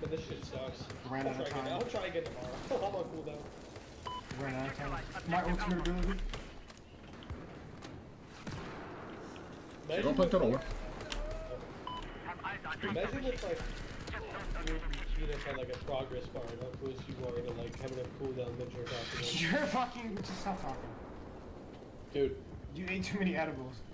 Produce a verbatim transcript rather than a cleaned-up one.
but this shit sucks. Ran I'll out of try time. again. I'll try again tomorrow. I'm on cooldown. Ran out of time. My ultimate ability. You're gonna put that over. Imagine if like you, you just had like a progress bar and how close you are to like having a cooldown that you're talking about. You're fucking. Just stop talking. Dude. You ate too many edibles.